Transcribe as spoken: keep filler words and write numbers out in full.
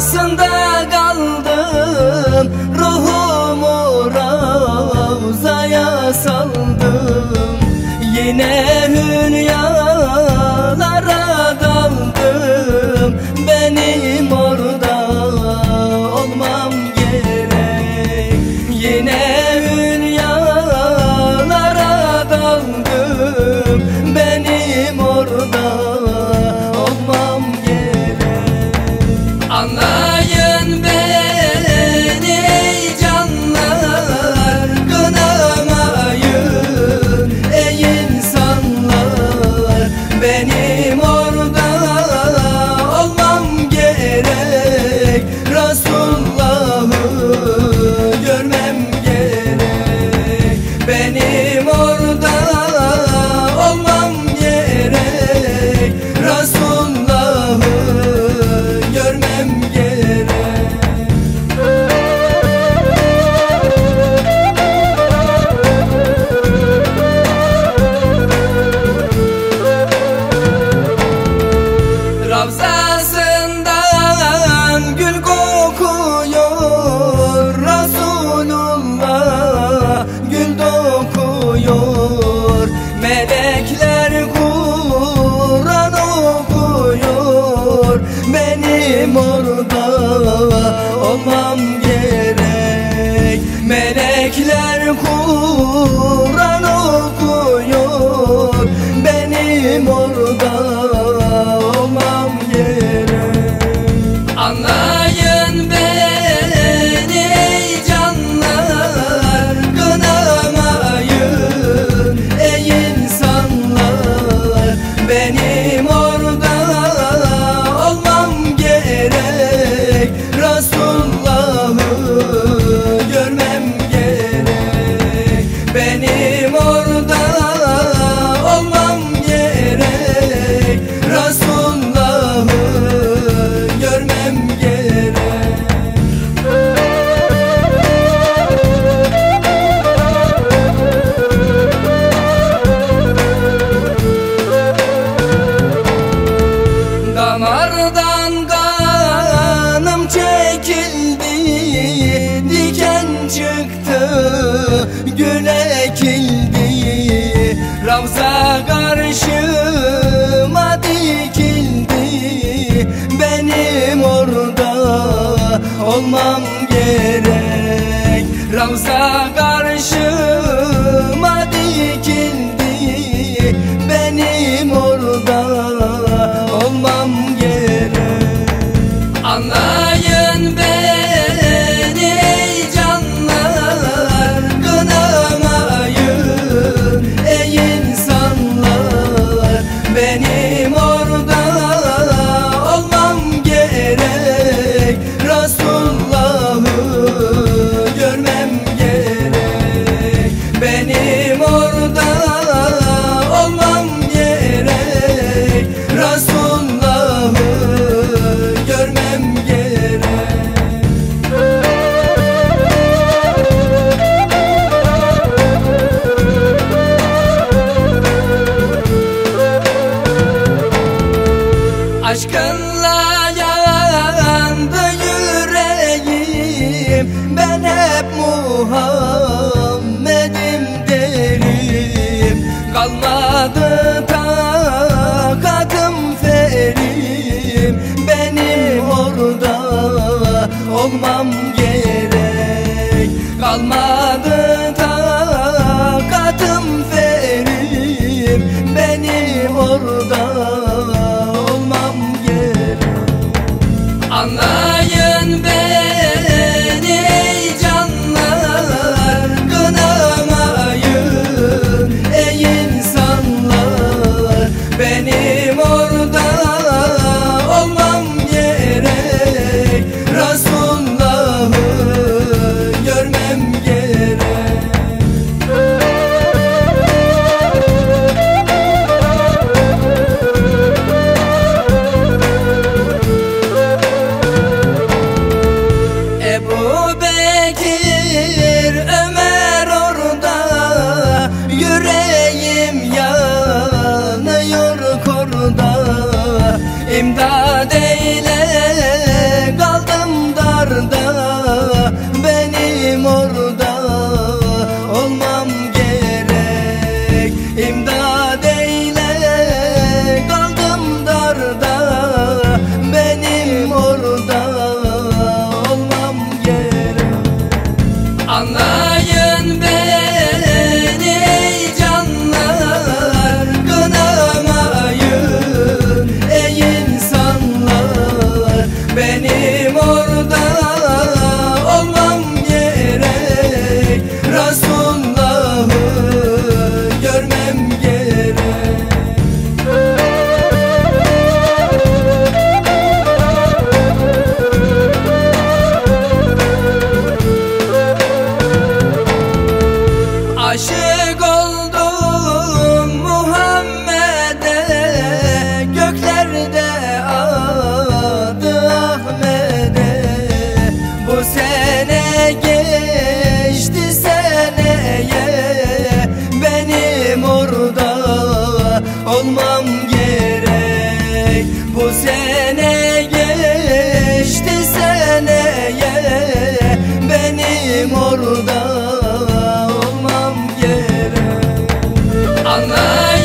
Ravzasında kaldım, ruhumu Ravzaya saldım. Yine hülyalara daldım, benim orada olmam gerek. Yine hülyalara daldım, benim orada olmam gerek. Anlayın beni canlar, kınamayın ey insanlar. Benim orada olmam gerek, Resulullah'ı görmem gerek. Benim orada olmam gerek, Resulullah'ı görmem gerek. Ravzasından gül kokuyor, Resulullah gül dokuyor. Melekler Kur'an okuyor, benim orada olmam gerek. Melekler Kur'an okuyor, benim orada olmam gerek. Anlayın beni canlar, kınamayın ey insanlar. Benim orada olmam gerek, Resulullah'ı görmem gerek. Benim orada olmam gerek, Resulullah'ı görmem gerek. Damardan kanım çekildi, diken çıktı, gül ekildi. Ravza karşıma dikildi, benim orada olmam gerek. Ravza karşıma dikildi, benim orada olmam gerek. Anlayın beni canlar, kınamayın ey insanlar. Benim orada olmam gerek, Resulullah'ı görmem gerek. Benim orada olmam gerek, Resulullah'ı görmem gerek. Aşkınla yandı yüreğim, ben hep Muhammed'im derim. Kalmadı takatım ferim, benim orada olmam gerek. Kalmadı takatım ferim, benim orada olmam gerek. Anlayın beni canlar, kınamayın ey insanlar. Benim orada olmam gerek, Resulullah'ı görmem gerek. İmdad eyle, kaldım benim orada olmam gerek, Resulullah'ı görmem gerek. Aşık oldum Muhammed'e, göklerde adı Ahmet'e. Bu sene geçti seneye, benim orada olmam gerek. Bu sene geçti seneye, benim orada olmam gerek. Anlayın